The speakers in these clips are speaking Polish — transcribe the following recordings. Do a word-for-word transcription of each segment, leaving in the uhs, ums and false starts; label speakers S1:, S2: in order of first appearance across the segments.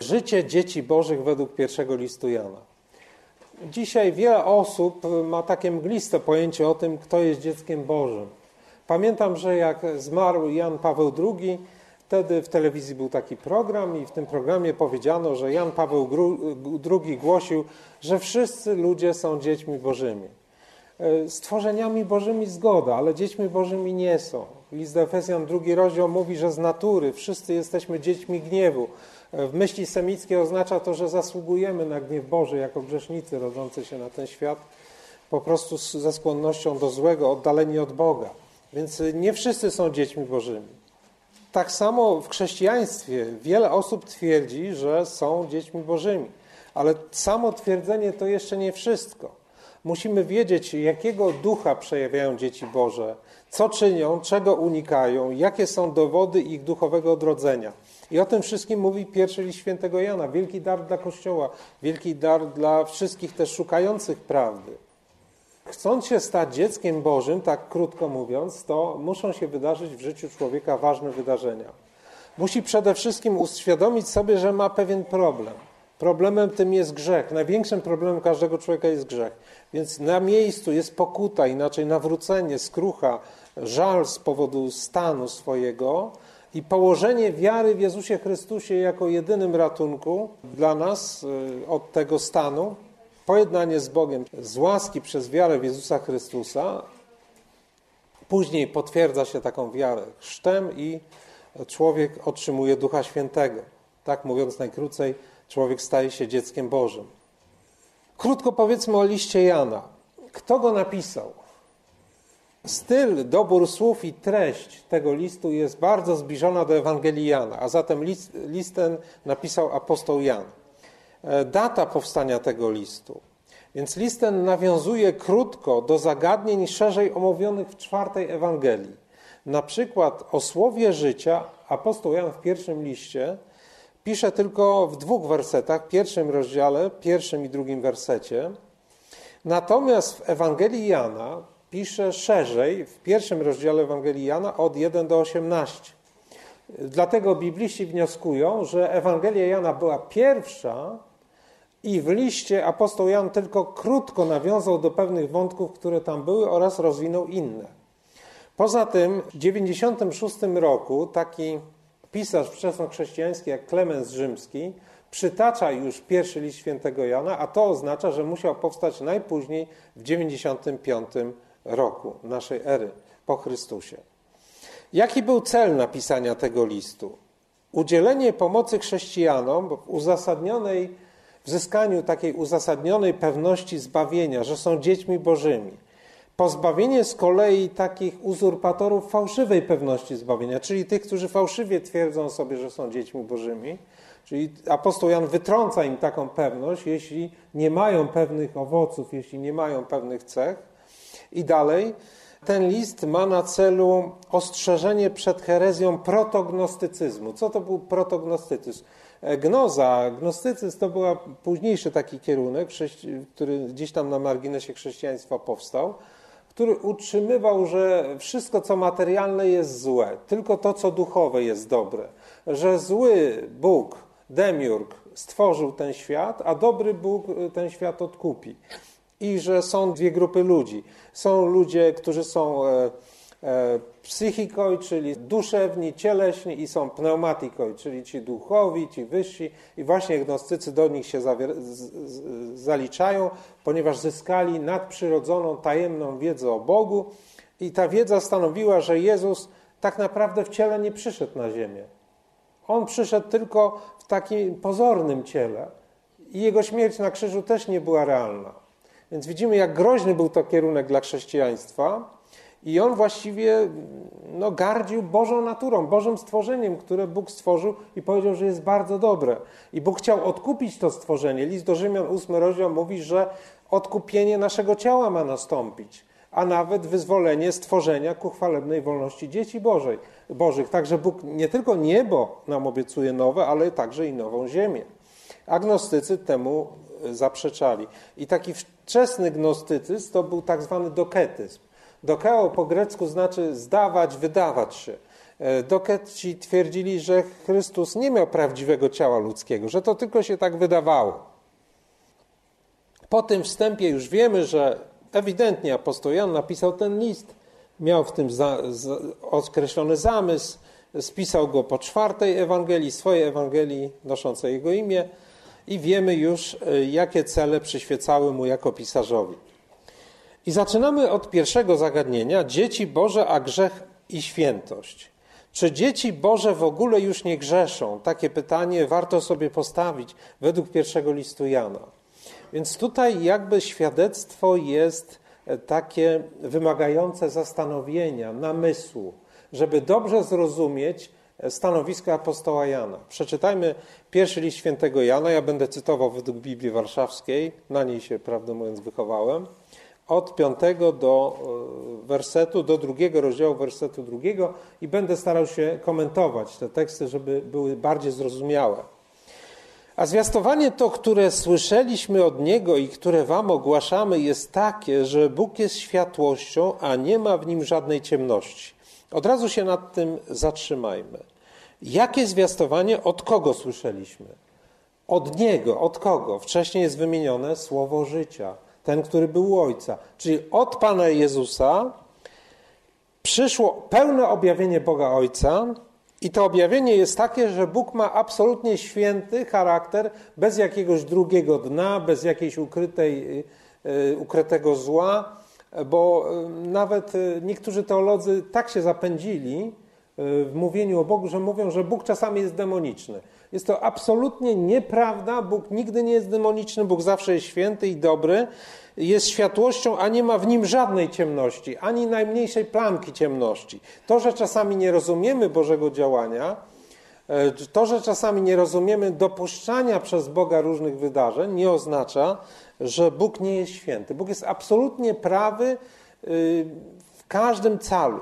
S1: Życie dzieci Bożych według pierwszego listu Jana. Dzisiaj wiele osób ma takie mgliste pojęcie o tym, kto jest dzieckiem Bożym. Pamiętam, że jak zmarł Jan Paweł drugi, wtedy w telewizji był taki program i w tym programie powiedziano, że Jan Paweł drugi głosił, że wszyscy ludzie są dziećmi Bożymi. Stworzeniami Bożymi zgoda, ale dziećmi Bożymi nie są. List do Efezjan, drugi rozdział mówi, że z natury wszyscy jesteśmy dziećmi gniewu. W myśli semickiej oznacza to, że zasługujemy na gniew Boży jako grzesznicy rodzący się na ten świat, po prostu ze skłonnością do złego, oddaleni od Boga. Więc nie wszyscy są dziećmi Bożymi. Tak samo w chrześcijaństwie wiele osób twierdzi, że są dziećmi Bożymi. Ale samo twierdzenie to jeszcze nie wszystko. Musimy wiedzieć, jakiego ducha przejawiają dzieci Boże, co czynią, czego unikają, jakie są dowody ich duchowego odrodzenia. I o tym wszystkim mówi pierwszy list świętego Jana. Wielki dar dla Kościoła, wielki dar dla wszystkich też szukających prawdy. Chcąc się stać dzieckiem Bożym, tak krótko mówiąc, to muszą się wydarzyć w życiu człowieka ważne wydarzenia. Musi przede wszystkim uświadomić sobie, że ma pewien problem. Problemem tym jest grzech. Największym problemem każdego człowieka jest grzech. Więc na miejscu jest pokuta, inaczej nawrócenie, skrucha, żal z powodu stanu swojego i położenie wiary w Jezusie Chrystusie jako jedynym ratunku dla nas od tego stanu, pojednanie z Bogiem z łaski przez wiarę w Jezusa Chrystusa. Później potwierdza się taką wiarę chrztem i człowiek otrzymuje Ducha Świętego. Tak mówiąc najkrócej, człowiek staje się dzieckiem Bożym. Krótko powiedzmy o liście Jana. Kto go napisał? Styl, dobór słów i treść tego listu jest bardzo zbliżona do Ewangelii Jana, a zatem list, list ten napisał apostoł Jan. Data powstania tego listu. Więc list ten nawiązuje krótko do zagadnień szerzej omówionych w czwartej Ewangelii. Na przykład o słowie życia apostoł Jan w pierwszym liście pisze tylko w dwóch wersetach, w pierwszym rozdziale, pierwszym i drugim wersecie. Natomiast w Ewangelii Jana pisze szerzej, w pierwszym rozdziale Ewangelii Jana od pierwszego do osiemnastego. Dlatego bibliści wnioskują, że Ewangelia Jana była pierwsza i w liście apostoł Jan tylko krótko nawiązał do pewnych wątków, które tam były oraz rozwinął inne. Poza tym w dziewięćdziesiątym szóstym roku taki pisarz wczesnochrześcijański jak Klemens Rzymski przytacza już pierwszy list świętego Jana, a to oznacza, że musiał powstać najpóźniej w dziewięćdziesiątym piątym roku naszej ery po Chrystusie. Jaki był cel napisania tego listu? Udzielenie pomocy chrześcijanom w uzasadnionej, w zyskaniu takiej uzasadnionej pewności zbawienia, że są dziećmi Bożymi. Pozbawienie z kolei takich uzurpatorów fałszywej pewności zbawienia, czyli tych, którzy fałszywie twierdzą sobie, że są dziećmi Bożymi. Czyli apostoł Jan wytrąca im taką pewność, jeśli nie mają pewnych owoców, jeśli nie mają pewnych cech. I dalej, ten list ma na celu ostrzeżenie przed herezją protognostycyzmu. Co to był protognostycyzm? Gnoza, gnostycyzm to był późniejszy taki kierunek, który gdzieś tam na marginesie chrześcijaństwa powstał, który utrzymywał, że wszystko, co materialne, jest złe, tylko to, co duchowe, jest dobre. Że zły Bóg, demiurg, stworzył ten świat, a dobry Bóg ten świat odkupi. I że są dwie grupy ludzi. Są ludzie, którzy są e, e, psychikoi, czyli duszewni, cieleśni, i są pneumatikoi, czyli ci duchowi, ci wyżsi. I właśnie gnostycy do nich się zawier- z, z, zaliczają, ponieważ zyskali nadprzyrodzoną, tajemną wiedzę o Bogu. I ta wiedza stanowiła, że Jezus tak naprawdę w ciele nie przyszedł na ziemię. On przyszedł tylko w takim pozornym ciele. I jego śmierć na krzyżu też nie była realna. Więc widzimy, jak groźny był to kierunek dla chrześcijaństwa i on właściwie no, gardził Bożą naturą, Bożym stworzeniem, które Bóg stworzył i powiedział, że jest bardzo dobre. I Bóg chciał odkupić to stworzenie. List do Rzymian, ósmy rozdział mówi, że odkupienie naszego ciała ma nastąpić, a nawet wyzwolenie stworzenia ku chwalebnej wolności dzieci Bożej, Bożych. Także Bóg nie tylko niebo nam obiecuje nowe, ale także i nową ziemię. Agnostycy temu zaprzeczali. I taki wczesny gnostycyzm to był tak zwany doketyzm. Dokeo po grecku znaczy zdawać, wydawać się. Dokeci twierdzili, że Chrystus nie miał prawdziwego ciała ludzkiego, że to tylko się tak wydawało. Po tym wstępie już wiemy, że ewidentnie apostoł Jan napisał ten list, miał w tym za, za, określony zamysł, spisał go po czwartej Ewangelii, swojej Ewangelii noszącej jego imię i wiemy już, jakie cele przyświecały mu jako pisarzowi. I zaczynamy od pierwszego zagadnienia. Dzieci Boże, a grzech i świętość. Czy dzieci Boże w ogóle już nie grzeszą? Takie pytanie warto sobie postawić według pierwszego listu Jana. Więc tutaj jakby świadectwo jest takie wymagające zastanowienia, namysłu, żeby dobrze zrozumieć stanowisko apostoła Jana. Przeczytajmy pierwszy list świętego Jana, ja będę cytował według Biblii Warszawskiej, na niej się, prawdę mówiąc, wychowałem, od piątego do wersetu, do drugiego rozdziału wersetu drugiego i będę starał się komentować te teksty, żeby były bardziej zrozumiałe. A zwiastowanie to, które słyszeliśmy od Niego i które wam ogłaszamy, jest takie, że Bóg jest światłością, a nie ma w Nim żadnej ciemności. Od razu się nad tym zatrzymajmy. Jakie zwiastowanie, od kogo słyszeliśmy? Od Niego, od kogo? Wcześniej jest wymienione słowo życia, ten, który był u Ojca. Czyli od Pana Jezusa przyszło pełne objawienie Boga Ojca i to objawienie jest takie, że Bóg ma absolutnie święty charakter, bez jakiegoś drugiego dna, bez jakiejś ukrytej, ukrytego zła, bo nawet niektórzy teolodzy tak się zapędzili w mówieniu o Bogu, że mówią, że Bóg czasami jest demoniczny. Jest to absolutnie nieprawda. Bóg nigdy nie jest demoniczny. Bóg zawsze jest święty i dobry. Jest światłością, a nie ma w Nim żadnej ciemności, ani najmniejszej plamki ciemności. To, że czasami nie rozumiemy Bożego działania, to, że czasami nie rozumiemy dopuszczania przez Boga różnych wydarzeń, nie oznacza, że Bóg nie jest święty. Bóg jest absolutnie prawy w każdym calu.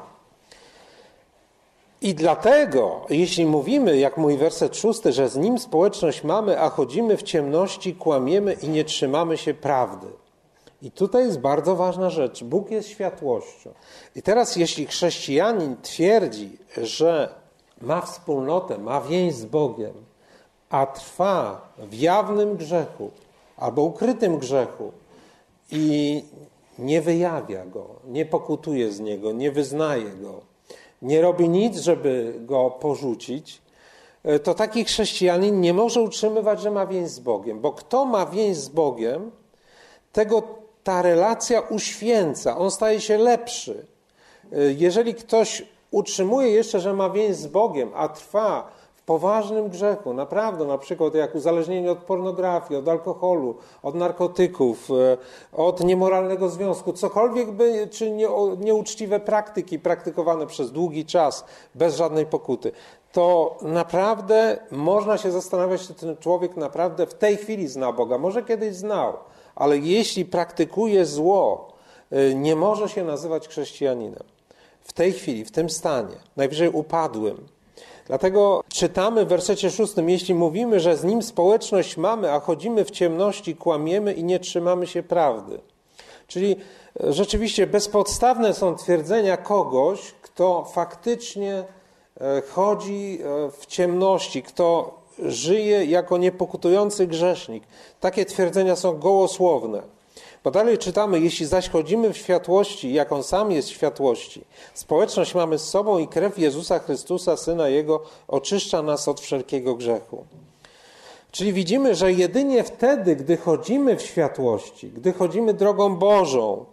S1: I dlatego, jeśli mówimy, jak mówi werset szósty, że z Nim społeczność mamy, a chodzimy w ciemności, kłamiemy i nie trzymamy się prawdy. I tutaj jest bardzo ważna rzecz. Bóg jest światłością. I teraz, jeśli chrześcijanin twierdzi, że ma wspólnotę, ma więź z Bogiem, a trwa w jawnym grzechu albo ukrytym grzechu i nie wyjawia go, nie pokutuje z niego, nie wyznaje go, nie robi nic, żeby go porzucić, to taki chrześcijanin nie może utrzymywać, że ma więź z Bogiem. Bo kto ma więź z Bogiem, tego ta relacja uświęca, on staje się lepszy. Jeżeli ktoś utrzymuje jeszcze, że ma więź z Bogiem, a trwa w poważnym grzechu, naprawdę, na przykład jak uzależnienie od pornografii, od alkoholu, od narkotyków, od niemoralnego związku, cokolwiek by, czy nie, nieuczciwe praktyki praktykowane przez długi czas, bez żadnej pokuty, to naprawdę można się zastanawiać, czy ten człowiek naprawdę w tej chwili zna Boga. Może kiedyś znał, ale jeśli praktykuje zło, nie może się nazywać chrześcijaninem. W tej chwili, w tym stanie, najwyżej upadłym. Dlatego czytamy w wersecie szóstym, jeśli mówimy, że z Nim społeczność mamy, a chodzimy w ciemności, kłamiemy i nie trzymamy się prawdy. Czyli rzeczywiście bezpodstawne są twierdzenia kogoś, kto faktycznie chodzi w ciemności, kto żyje jako niepokutujący grzesznik. Takie twierdzenia są gołosłowne. Bo dalej czytamy, jeśli zaś chodzimy w światłości, jak On sam jest w światłości, społeczność mamy z sobą i krew Jezusa Chrystusa, Syna Jego, oczyszcza nas od wszelkiego grzechu. Czyli widzimy, że jedynie wtedy, gdy chodzimy w światłości, gdy chodzimy drogą Bożą,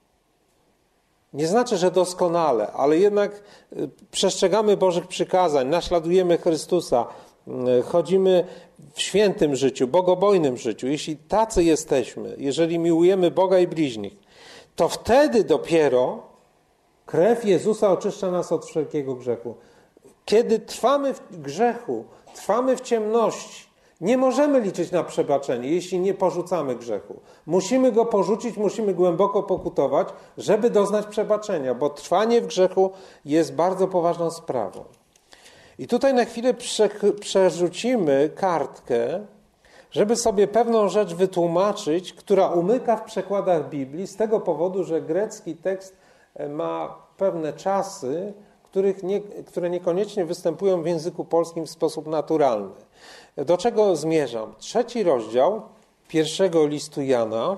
S1: nie znaczy, że doskonale, ale jednak przestrzegamy Bożych przykazań, naśladujemy Chrystusa, chodzimy w świętym życiu, bogobojnym życiu. Jeśli tacy jesteśmy, jeżeli miłujemy Boga i bliźnich, to wtedy dopiero krew Jezusa oczyszcza nas od wszelkiego grzechu. Kiedy trwamy w grzechu, trwamy w ciemności, nie możemy liczyć na przebaczenie, jeśli nie porzucamy grzechu. Musimy go porzucić, musimy głęboko pokutować, żeby doznać przebaczenia, bo trwanie w grzechu jest bardzo poważną sprawą. I tutaj na chwilę przerzucimy kartkę, żeby sobie pewną rzecz wytłumaczyć, która umyka w przekładach Biblii z tego powodu, że grecki tekst ma pewne czasy, których nie, które niekoniecznie występują w języku polskim w sposób naturalny. Do czego zmierzam? Trzeci rozdział pierwszego listu Jana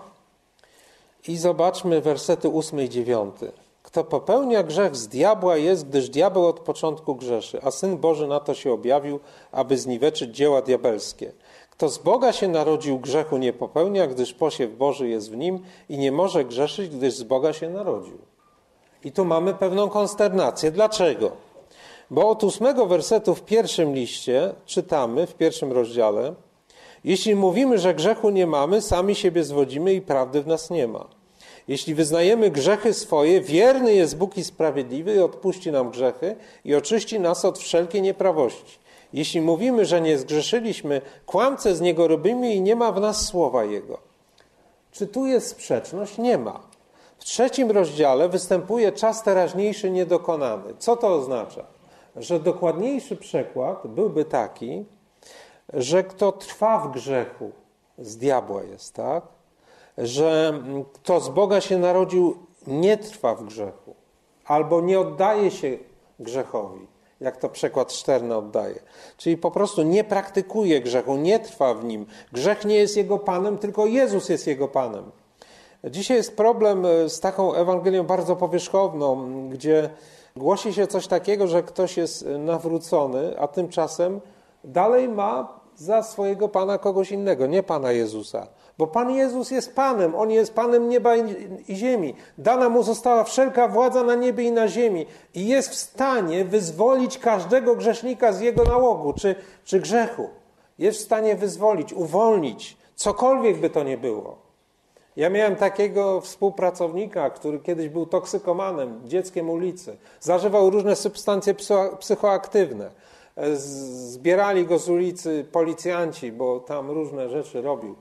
S1: i zobaczmy wersety ósmy i dziewiąty. Kto popełnia grzech, z diabła jest, gdyż diabeł od początku grzeszy, a Syn Boży na to się objawił, aby zniweczyć dzieła diabelskie. Kto z Boga się narodził, grzechu nie popełnia, gdyż posiew Boży jest w nim i nie może grzeszyć, gdyż z Boga się narodził. I tu mamy pewną konsternację. Dlaczego? Bo od ósmego wersetu w pierwszym liście czytamy, w pierwszym rozdziale: jeśli mówimy, że grzechu nie mamy, sami siebie zwodzimy i prawdy w nas nie ma. Jeśli wyznajemy grzechy swoje, wierny jest Bóg i sprawiedliwy i odpuści nam grzechy i oczyści nas od wszelkiej nieprawości. Jeśli mówimy, że nie zgrzeszyliśmy, kłamcę z Niego robimy i nie ma w nas słowa Jego. Czy tu jest sprzeczność? Nie ma. W trzecim rozdziale występuje czas teraźniejszy niedokonany. Co to oznacza? Że dokładniejszy przekład byłby taki, że kto trwa w grzechu, z diabła jest, tak? Że kto z Boga się narodził, nie trwa w grzechu, albo nie oddaje się grzechowi, jak to przekład Szterna oddaje. Czyli po prostu nie praktykuje grzechu, nie trwa w nim. Grzech nie jest jego panem, tylko Jezus jest jego panem. Dzisiaj jest problem z taką Ewangelią bardzo powierzchowną, gdzie głosi się coś takiego, że ktoś jest nawrócony, a tymczasem dalej ma za swojego Pana kogoś innego, nie Pana Jezusa. Bo Pan Jezus jest Panem, On jest Panem nieba i ziemi. Dana Mu została wszelka władza na niebie i na ziemi i jest w stanie wyzwolić każdego grzesznika z jego nałogu czy, czy grzechu. Jest w stanie wyzwolić, uwolnić, cokolwiek by to nie było. Ja miałem takiego współpracownika, który kiedyś był toksykomanem, dzieckiem ulicy. Zażywał różne substancje psychoaktywne. Zbierali go z ulicy policjanci, bo tam różne rzeczy robił.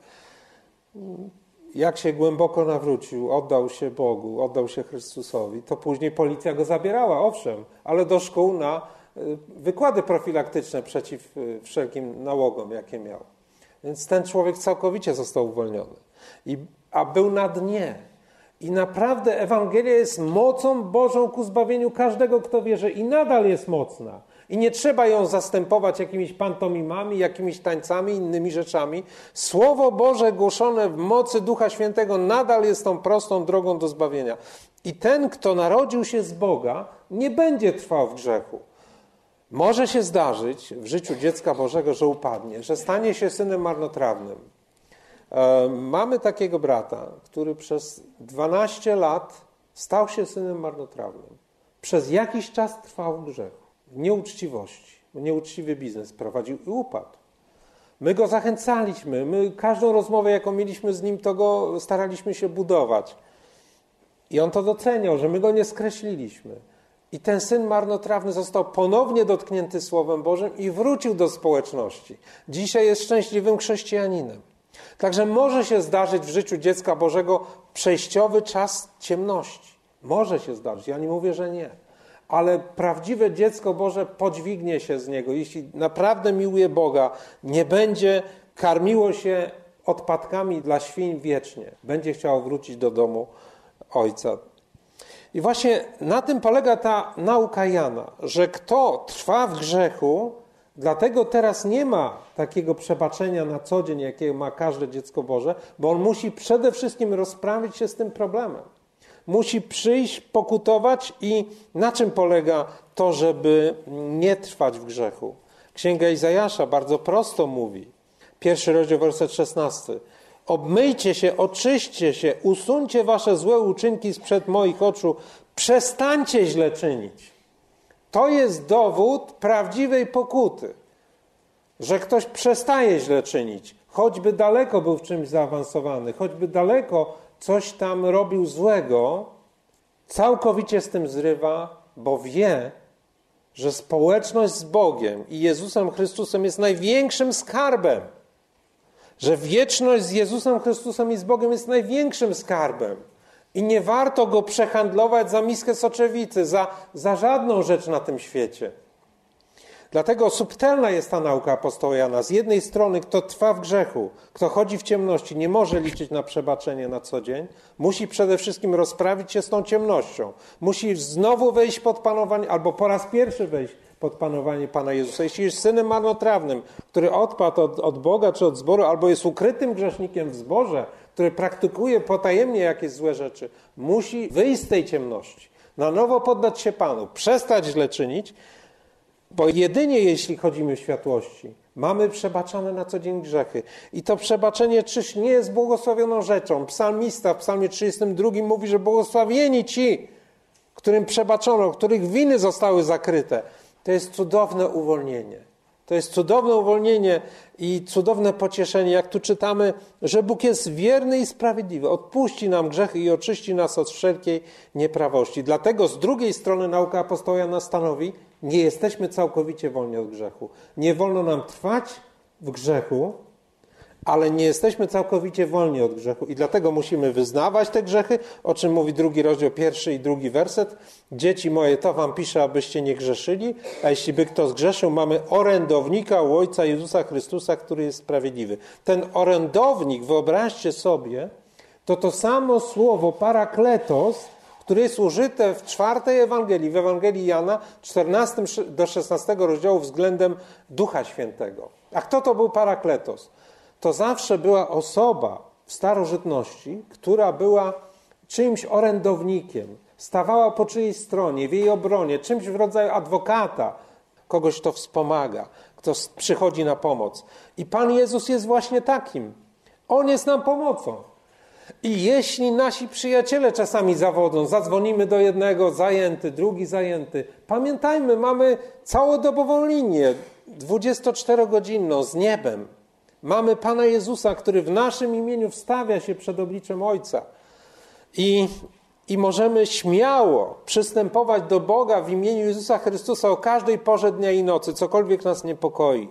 S1: Jak się głęboko nawrócił, oddał się Bogu, oddał się Chrystusowi, to później policja go zabierała, owszem, ale do szkół na wykłady profilaktyczne przeciw wszelkim nałogom, jakie miał. Więc ten człowiek całkowicie został uwolniony. I, a był na dnie. I naprawdę Ewangelia jest mocą Bożą ku zbawieniu każdego, kto wierzy. I nadal jest mocna. I nie trzeba ją zastępować jakimiś pantomimami, jakimiś tańcami, innymi rzeczami. Słowo Boże głoszone w mocy Ducha Świętego nadal jest tą prostą drogą do zbawienia. I ten, kto narodził się z Boga, nie będzie trwał w grzechu. Może się zdarzyć w życiu dziecka Bożego, że upadnie, że stanie się synem marnotrawnym. Mamy takiego brata, który przez dwanaście lat stał się synem marnotrawnym. Przez jakiś czas trwał w grzechu, w nieuczciwości. Nieuczciwy biznes prowadził i upadł. My go zachęcaliśmy, my każdą rozmowę, jaką mieliśmy z nim, to go staraliśmy się budować. I on to doceniał, że my go nie skreśliliśmy. I ten syn marnotrawny został ponownie dotknięty Słowem Bożym i wrócił do społeczności. Dzisiaj jest szczęśliwym chrześcijaninem. Także może się zdarzyć w życiu dziecka Bożego przejściowy czas ciemności. Może się zdarzyć, ja nie mówię, że nie. Ale prawdziwe dziecko Boże podźwignie się z niego. Jeśli naprawdę miłuje Boga, nie będzie karmiło się odpadkami dla świń wiecznie. Będzie chciało wrócić do domu Ojca. I właśnie na tym polega ta nauka Jana, że kto trwa w grzechu, dlatego teraz nie ma takiego przebaczenia na co dzień, jakiego ma każde dziecko Boże, bo on musi przede wszystkim rozprawić się z tym problemem. Musi przyjść, pokutować i na czym polega to, żeby nie trwać w grzechu? Księga Izajasza bardzo prosto mówi. Pierwszy rozdział, werset szesnasty. Obmyjcie się, oczyśćcie się, usuńcie wasze złe uczynki sprzed moich oczu, przestańcie źle czynić. To jest dowód prawdziwej pokuty, że ktoś przestaje źle czynić, choćby daleko był w czymś zaawansowany, choćby daleko coś tam robił złego, całkowicie z tym zrywa, bo wie, że społeczność z Bogiem i Jezusem Chrystusem jest największym skarbem, że wieczność z Jezusem Chrystusem i z Bogiem jest największym skarbem i nie warto go przehandlować za miskę soczewicy, za, za żadną rzecz na tym świecie. Dlatego subtelna jest ta nauka apostoła Jana. Z jednej strony, kto trwa w grzechu, kto chodzi w ciemności, nie może liczyć na przebaczenie na co dzień. Musi przede wszystkim rozprawić się z tą ciemnością. Musi znowu wejść pod panowanie, albo po raz pierwszy wejść pod panowanie Pana Jezusa. Jeśli jest synem marnotrawnym, który odpadł od, od Boga czy od zboru, albo jest ukrytym grzesznikiem w zborze, który praktykuje potajemnie jakieś złe rzeczy, musi wyjść z tej ciemności, na nowo poddać się Panu, przestać źle czynić, bo jedynie jeśli chodzimy w światłości, mamy przebaczane na co dzień grzechy. I to przebaczenie czyż nie jest błogosławioną rzeczą? Psalmista w psalmie trzydziestym drugim mówi, że błogosławieni ci, którym przebaczono, których winy zostały zakryte. To jest cudowne uwolnienie. To jest cudowne uwolnienie i cudowne pocieszenie, jak tu czytamy, że Bóg jest wierny i sprawiedliwy. Odpuści nam grzechy i oczyści nas od wszelkiej nieprawości. Dlatego z drugiej strony nauka apostoła Jana stanowi, nie jesteśmy całkowicie wolni od grzechu. Nie wolno nam trwać w grzechu, ale nie jesteśmy całkowicie wolni od grzechu i dlatego musimy wyznawać te grzechy, o czym mówi drugi rozdział, pierwszy i drugi werset. Dzieci moje, to wam piszę, abyście nie grzeszyli, a jeśli by kto zgrzeszył, mamy orędownika u Ojca Jezusa Chrystusa, który jest sprawiedliwy. Ten orędownik, wyobraźcie sobie, to to samo słowo parakletos, które jest użyte w czwartej Ewangelii, w Ewangelii Jana, czternastego do szesnastego rozdziału względem Ducha Świętego. A kto to był parakletos? To zawsze była osoba w starożytności, która była czyimś orędownikiem, stawała po czyjejś stronie, w jej obronie, czymś w rodzaju adwokata, kogoś, kto wspomaga, kto przychodzi na pomoc. I Pan Jezus jest właśnie takim. On jest nam pomocą. I jeśli nasi przyjaciele czasami zawodzą, zadzwonimy do jednego, zajęty, drugi zajęty, pamiętajmy, mamy całodobową linię, dwudziestoczterogodzinną z niebem. Mamy Pana Jezusa, który w naszym imieniu wstawia się przed obliczem Ojca. I, i możemy śmiało przystępować do Boga w imieniu Jezusa Chrystusa o każdej porze dnia i nocy, cokolwiek nas niepokoi.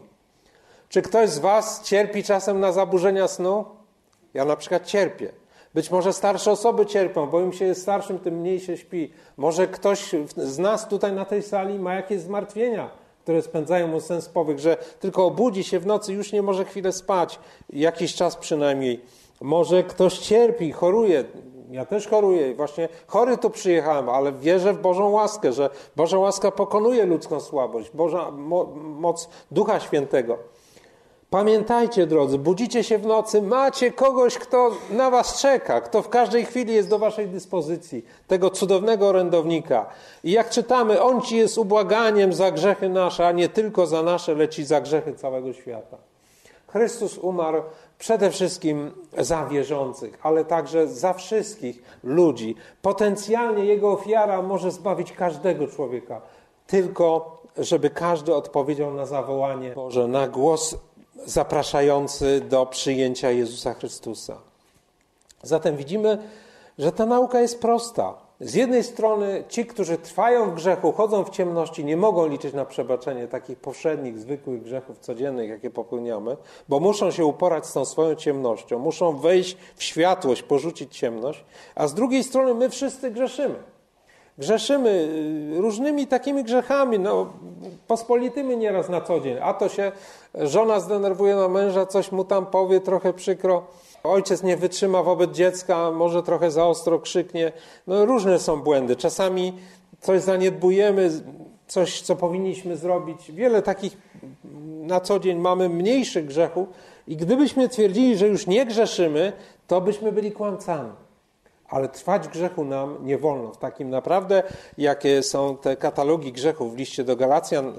S1: Czy ktoś z was cierpi czasem na zaburzenia snu? Ja na przykład cierpię. Być może starsze osoby cierpią, bo im się jest starszym, tym mniej się śpi. Może ktoś z nas tutaj na tej sali ma jakieś zmartwienia, które spędzają mu sens powyk, że tylko obudzi się w nocy, już nie może chwilę spać, jakiś czas przynajmniej. Może ktoś cierpi, choruje. Ja też choruję i właśnie chory tu przyjechałem, ale wierzę w Bożą łaskę, że Boża łaska pokonuje ludzką słabość, Boża mo- moc Ducha Świętego. Pamiętajcie, drodzy, budzicie się w nocy, macie kogoś, kto na was czeka, kto w każdej chwili jest do waszej dyspozycji, tego cudownego orędownika. I jak czytamy, On ci jest ubłaganiem za grzechy nasze, a nie tylko za nasze, lecz i za grzechy całego świata. Chrystus umarł przede wszystkim za wierzących, ale także za wszystkich ludzi. Potencjalnie Jego ofiara może zbawić każdego człowieka, tylko żeby każdy odpowiedział na zawołanie Boże, na głos zapraszający do przyjęcia Jezusa Chrystusa. Zatem widzimy, że ta nauka jest prosta. Z jednej strony ci, którzy trwają w grzechu, chodzą w ciemności, nie mogą liczyć na przebaczenie takich powszednich, zwykłych grzechów codziennych, jakie popełniamy, bo muszą się uporać z tą swoją ciemnością, muszą wejść w światłość, porzucić ciemność, a z drugiej strony my wszyscy grzeszymy. Grzeszymy różnymi takimi grzechami, no, pospolitymi nieraz na co dzień. A to się żona zdenerwuje na męża, coś mu tam powie, trochę przykro. Ojciec nie wytrzyma wobec dziecka, może trochę za ostro krzyknie. No, różne są błędy. Czasami coś zaniedbujemy, coś, co powinniśmy zrobić. Wiele takich na co dzień mamy mniejszych grzechów i gdybyśmy twierdzili, że już nie grzeszymy, to byśmy byli kłamcami. Ale trwać w grzechu nam nie wolno. W takim naprawdę, jakie są te katalogi grzechów w liście do Galacjan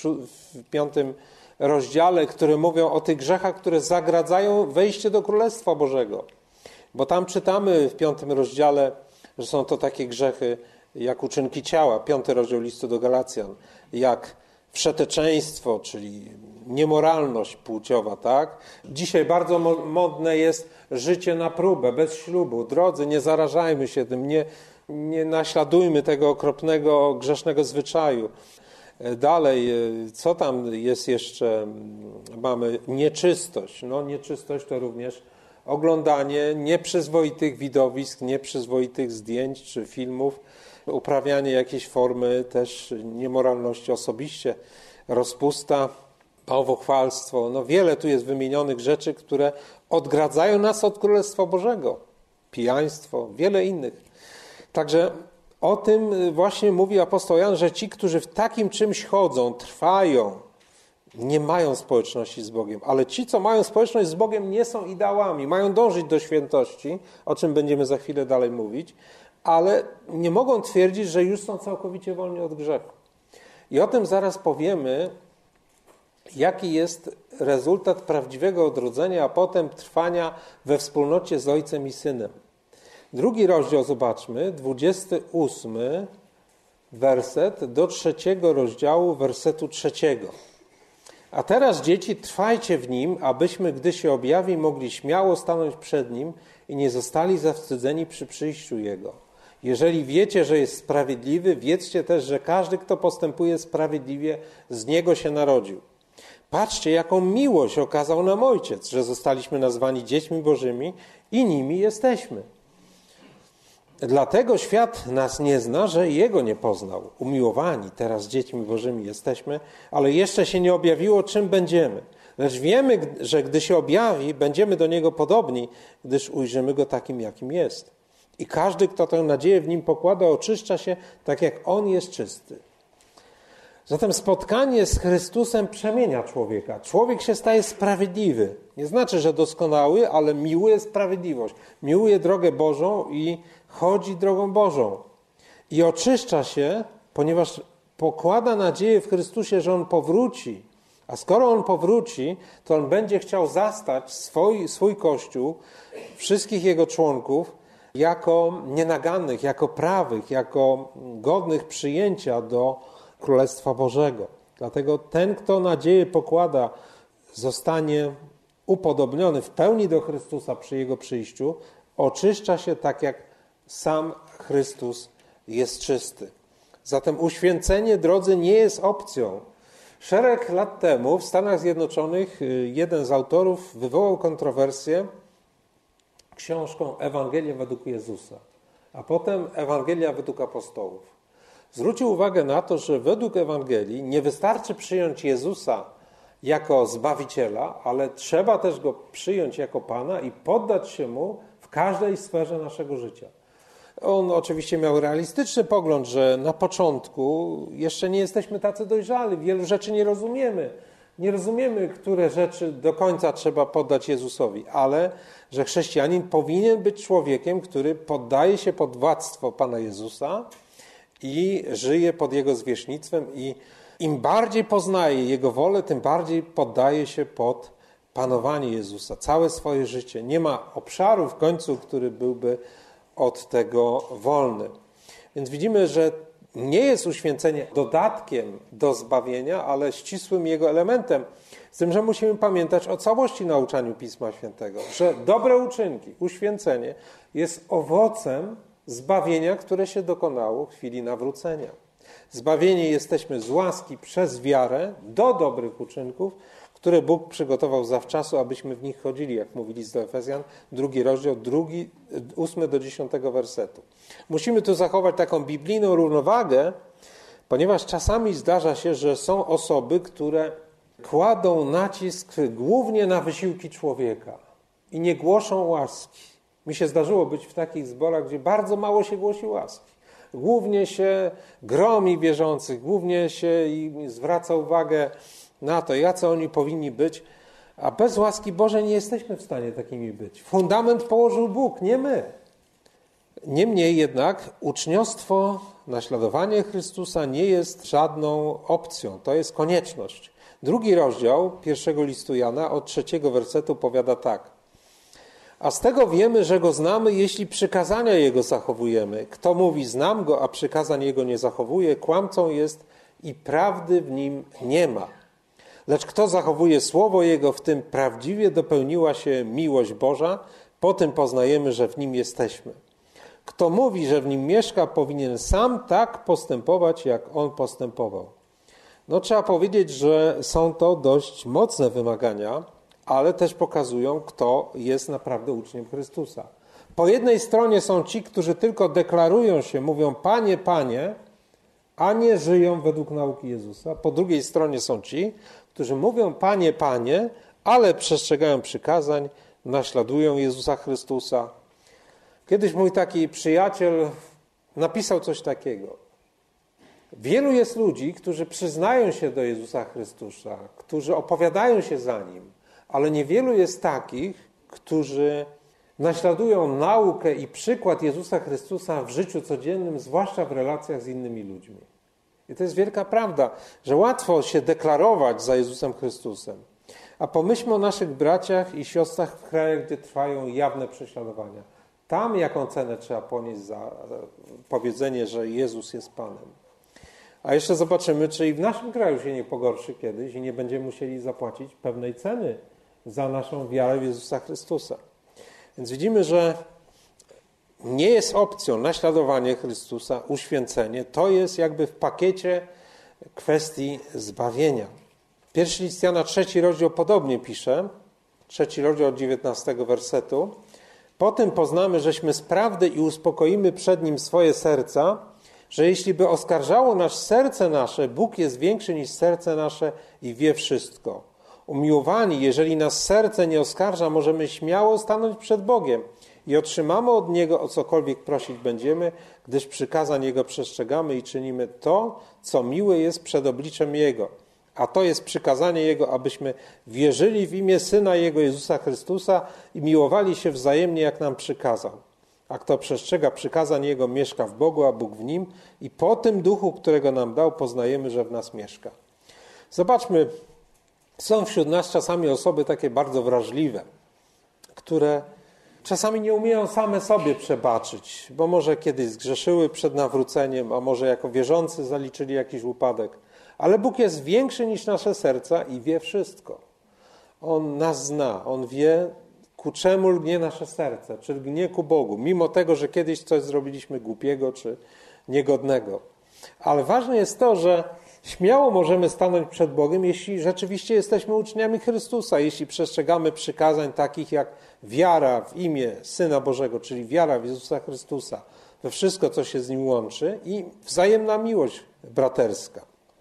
S1: w piątym rozdziale, które mówią o tych grzechach, które zagradzają wejście do Królestwa Bożego. Bo tam czytamy w piątym rozdziale, że są to takie grzechy jak uczynki ciała, piąty rozdział listu do Galacjan, jak wszeteczeństwo, czyli niemoralność płciowa, tak? Dzisiaj bardzo modne jest życie na próbę, bez ślubu. Drodzy, nie zarażajmy się tym, nie, nie naśladujmy tego okropnego, grzesznego zwyczaju. Dalej, co tam jest jeszcze? Mamy nieczystość. No, nieczystość to również oglądanie nieprzyzwoitych widowisk, nieprzyzwoitych zdjęć czy filmów, uprawianie jakiejś formy też niemoralności osobiście. rozpusta, bałwochwalstwo. No wiele tu jest wymienionych rzeczy, które odgradzają nas od Królestwa Bożego. Pijaństwo, wiele innych. Także o tym właśnie mówi apostoł Jan, że ci, którzy w takim czymś chodzą, trwają, nie mają społeczności z Bogiem. Ale ci, co mają społeczność z Bogiem, nie są ideałami. Mają dążyć do świętości, o czym będziemy za chwilę dalej mówić, ale nie mogą twierdzić, że już są całkowicie wolni od grzechu. I o tym zaraz powiemy, jaki jest rezultat prawdziwego odrodzenia, a potem trwania we wspólnocie z Ojcem i Synem. Drugi rozdział zobaczmy, dwudziesty ósmy werset do trzeciego rozdziału, wersetu trzeciego. A teraz, dzieci, trwajcie w Nim, abyśmy, gdy się objawi, mogli śmiało stanąć przed Nim i nie zostali zawstydzeni przy przyjściu Jego. Jeżeli wiecie, że jest sprawiedliwy, wiedzcie też, że każdy, kto postępuje sprawiedliwie, z Niego się narodził. Patrzcie, jaką miłość okazał nam Ojciec, że zostaliśmy nazwani dziećmi Bożymi i nimi jesteśmy. Dlatego świat nas nie zna, że Jego nie poznał. Umiłowani, teraz dziećmi Bożymi jesteśmy, ale jeszcze się nie objawiło, czym będziemy. Lecz wiemy, że gdy się objawi, będziemy do Niego podobni, gdyż ujrzymy Go takim, jakim jest. I każdy, kto tę nadzieję w Nim pokłada, oczyszcza się tak, jak On jest czysty. Zatem spotkanie z Chrystusem przemienia człowieka. Człowiek się staje sprawiedliwy. Nie znaczy, że doskonały, ale miłuje sprawiedliwość. Miłuje drogę Bożą i chodzi drogą Bożą. I oczyszcza się, ponieważ pokłada nadzieję w Chrystusie, że On powróci. A skoro On powróci, to On będzie chciał zastać swój, swój Kościół, wszystkich Jego członków, jako nienagannych, jako prawych, jako godnych przyjęcia do Królestwa Bożego. Dlatego ten, kto nadzieję pokłada, zostanie upodobniony w pełni do Chrystusa przy Jego przyjściu, oczyszcza się tak, jak sam Chrystus jest czysty. Zatem uświęcenie, drodzy, nie jest opcją. Szereg lat temu w Stanach Zjednoczonych jeden z autorów wywołał kontrowersję książką Ewangelia według Jezusa, a potem Ewangelia według apostołów. Zwrócił uwagę na to, że według Ewangelii nie wystarczy przyjąć Jezusa jako Zbawiciela, ale trzeba też Go przyjąć jako Pana i poddać się Mu w każdej sferze naszego życia. On oczywiście miał realistyczny pogląd, że na początku jeszcze nie jesteśmy tacy dojrzali, wielu rzeczy nie rozumiemy. Nie rozumiemy, które rzeczy do końca trzeba poddać Jezusowi, ale że chrześcijanin powinien być człowiekiem, który poddaje się pod władztwo Pana Jezusa i żyje pod Jego zwierzchnictwem i im bardziej poznaje Jego wolę, tym bardziej poddaje się pod panowanie Jezusa. Całe swoje życie. Nie ma obszaru w końcu, który byłby od tego wolny. Więc widzimy, że nie jest uświęcenie dodatkiem do zbawienia, ale ścisłym jego elementem. Z tym, że musimy pamiętać o całości nauczaniu Pisma Świętego, że dobre uczynki, uświęcenie jest owocem zbawienia, które się dokonało w chwili nawrócenia. Zbawieni jesteśmy z łaski przez wiarę do dobrych uczynków, które Bóg przygotował zawczasu, abyśmy w nich chodzili, jak mówi list do Efezjan, drugi rozdział, drugi, ósmy do dziesiątego wersetu. Musimy tu zachować taką biblijną równowagę, ponieważ czasami zdarza się, że są osoby, które kładą nacisk głównie na wysiłki człowieka i nie głoszą łaski. Mi się zdarzyło być w takich zborach, gdzie bardzo mało się głosi łaski. Głównie się gromi wierzących, głównie się im zwraca uwagę na to, jacy oni powinni być, a bez łaski Bożej nie jesteśmy w stanie takimi być. Fundament położył Bóg, nie my. Niemniej jednak uczniostwo, naśladowanie Chrystusa nie jest żadną opcją, to jest konieczność. Drugi rozdział pierwszego listu Jana od trzeciego wersetu powiada tak. A z tego wiemy, że Go znamy, jeśli przykazania Jego zachowujemy. Kto mówi, znam Go, a przykazań Jego nie zachowuje, kłamcą jest i prawdy w Nim nie ma. Lecz kto zachowuje Słowo Jego, w tym prawdziwie dopełniła się miłość Boża, po tym poznajemy, że w Nim jesteśmy. Kto mówi, że w Nim mieszka, powinien sam tak postępować, jak On postępował. No trzeba powiedzieć, że są to dość mocne wymagania, ale też pokazują, kto jest naprawdę uczniem Chrystusa. Po jednej stronie są ci, którzy tylko deklarują się, mówią Panie, Panie, a nie żyją według nauki Jezusa. Po drugiej stronie są ci, którzy mówią Panie, Panie, ale przestrzegają przykazań, naśladują Jezusa Chrystusa. Kiedyś mój taki przyjaciel napisał coś takiego. Wielu jest ludzi, którzy przyznają się do Jezusa Chrystusa, którzy opowiadają się za Nim, ale niewielu jest takich, którzy naśladują naukę i przykład Jezusa Chrystusa w życiu codziennym, zwłaszcza w relacjach z innymi ludźmi. I to jest wielka prawda, że łatwo się deklarować za Jezusem Chrystusem. A pomyślmy o naszych braciach i siostrach w krajach, gdzie trwają jawne prześladowania. Tam jaką cenę trzeba ponieść za powiedzenie, że Jezus jest Panem. A jeszcze zobaczymy, czy i w naszym kraju się nie pogorszy kiedyś i nie będziemy musieli zapłacić pewnej ceny za naszą wiarę w Jezusa Chrystusa. Więc widzimy, że nie jest opcją naśladowanie Chrystusa, uświęcenie. To jest jakby w pakiecie kwestii zbawienia. Pierwszy list Jana, trzeci rozdział podobnie pisze, trzeci rozdział od dziewiętnastego wersetu. Potem poznamy, żeśmy z prawdy i uspokoimy przed Nim swoje serca, że jeśli by oskarżało nas serce nasze, Bóg jest większy niż serce nasze i wie wszystko. Umiłowani, jeżeli nas serce nie oskarża, możemy śmiało stanąć przed Bogiem i otrzymamy od Niego, o cokolwiek prosić będziemy, gdyż przykazań Jego przestrzegamy i czynimy to, co miłe jest przed obliczem Jego. A to jest przykazanie Jego, abyśmy wierzyli w imię Syna Jego, Jezusa Chrystusa i miłowali się wzajemnie, jak nam przykazał. A kto przestrzega przykazań Jego, mieszka w Bogu, a Bóg w nim i po tym duchu, którego nam dał, poznajemy, że w nas mieszka. Zobaczmy, są wśród nas czasami osoby takie bardzo wrażliwe, które czasami nie umieją same sobie przebaczyć, bo może kiedyś zgrzeszyły przed nawróceniem, a może jako wierzący zaliczyli jakiś upadek. Ale Bóg jest większy niż nasze serca i wie wszystko. On nas zna, On wie, ku czemu lgnie nasze serce, czy lgnie ku Bogu, mimo tego, że kiedyś coś zrobiliśmy głupiego czy niegodnego. Ale ważne jest to, że śmiało możemy stanąć przed Bogiem, jeśli rzeczywiście jesteśmy uczniami Chrystusa, jeśli przestrzegamy przykazań takich jak wiara w imię Syna Bożego, czyli wiara w Jezusa Chrystusa, we wszystko, co się z Nim łączy i wzajemna miłość braterska.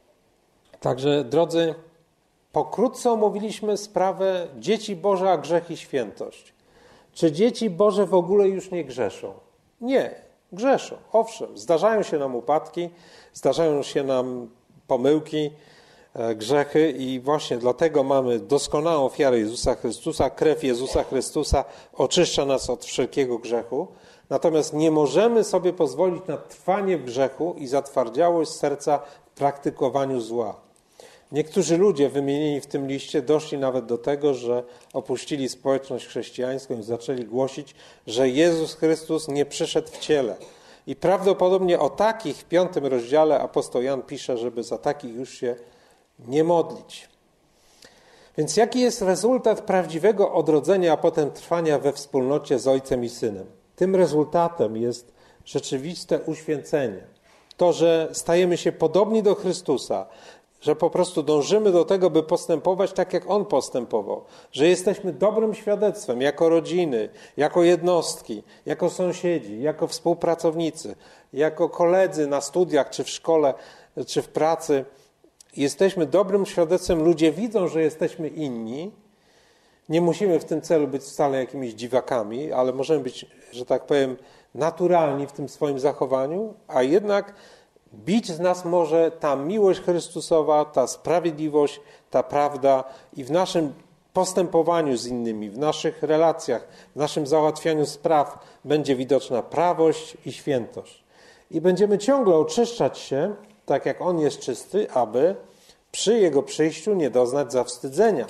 S1: Także, drodzy, pokrótce omówiliśmy sprawę dzieci Boże, a grzech i świętość. Czy dzieci Boże w ogóle już nie grzeszą? Nie, grzeszą. Owszem, zdarzają się nam upadki, zdarzają się nam pomyłki, grzechy i właśnie dlatego mamy doskonałą ofiarę Jezusa Chrystusa. Krew Jezusa Chrystusa oczyszcza nas od wszelkiego grzechu. Natomiast nie możemy sobie pozwolić na trwanie w grzechu i zatwardziałość serca w praktykowaniu zła. Niektórzy ludzie wymienieni w tym liście doszli nawet do tego, że opuścili społeczność chrześcijańską i zaczęli głosić, że Jezus Chrystus nie przyszedł w ciele. I prawdopodobnie o takich w piątym rozdziale apostoł Jan pisze, żeby za takich już się nie modlić. Więc jaki jest rezultat prawdziwego odrodzenia, a potem trwania we wspólnocie z Ojcem i Synem? Tym rezultatem jest rzeczywiste uświęcenie. To, że stajemy się podobni do Chrystusa, że po prostu dążymy do tego, by postępować tak, jak On postępował, że jesteśmy dobrym świadectwem jako rodziny, jako jednostki, jako sąsiedzi, jako współpracownicy, jako koledzy na studiach, czy w szkole, czy w pracy. Jesteśmy dobrym świadectwem, ludzie widzą, że jesteśmy inni. Nie musimy w tym celu być wcale jakimiś dziwakami, ale możemy być, że tak powiem, naturalni w tym swoim zachowaniu, a jednak bić z nas może ta miłość Chrystusowa, ta sprawiedliwość, ta prawda i w naszym postępowaniu z innymi, w naszych relacjach, w naszym załatwianiu spraw będzie widoczna prawość i świętość. I będziemy ciągle oczyszczać się, tak jak On jest czysty, aby przy Jego przyjściu nie doznać zawstydzenia.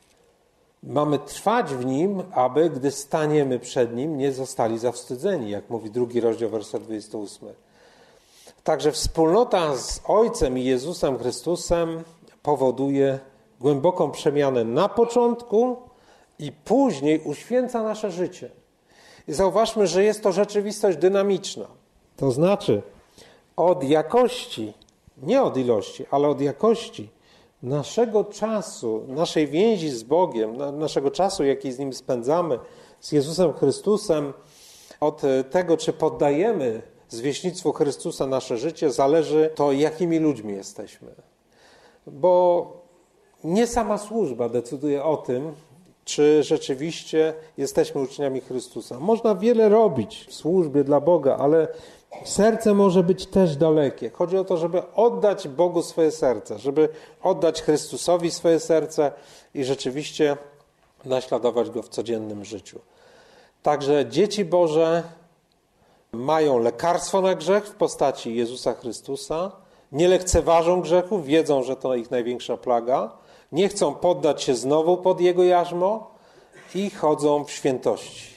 S1: Mamy trwać w Nim, aby gdy staniemy przed Nim, nie zostali zawstydzeni, jak mówi drugi rozdział, werset dwudziesty ósmy. Także wspólnota z Ojcem i Jezusem Chrystusem powoduje głęboką przemianę na początku i później uświęca nasze życie. I zauważmy, że jest to rzeczywistość dynamiczna. To znaczy od jakości, nie od ilości, ale od jakości naszego czasu, naszej więzi z Bogiem, naszego czasu, jaki z Nim spędzamy, z Jezusem Chrystusem, od tego, czy poddajemy zwierzchnictwu Chrystusa nasze życie, zależy to, jakimi ludźmi jesteśmy. Bo nie sama służba decyduje o tym, czy rzeczywiście jesteśmy uczniami Chrystusa. Można wiele robić w służbie dla Boga, ale serce może być też dalekie. Chodzi o to, żeby oddać Bogu swoje serce, żeby oddać Chrystusowi swoje serce i rzeczywiście naśladować Go w codziennym życiu. Także dzieci Boże mają lekarstwo na grzech w postaci Jezusa Chrystusa, nie lekceważą grzechu, wiedzą, że to ich największa plaga, nie chcą poddać się znowu pod Jego jarzmo i chodzą w świętości.